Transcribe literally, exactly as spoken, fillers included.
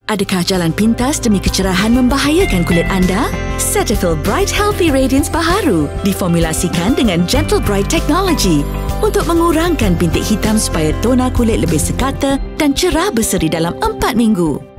Adakah jalan pintas demi kecerahan membahayakan kulit anda? Cetaphil Bright Healthy Radiance baharu diformulasikan dengan Gentle Bright Technology untuk mengurangkan bintik hitam supaya tona kulit lebih sekata dan cerah berseri dalam empat minggu.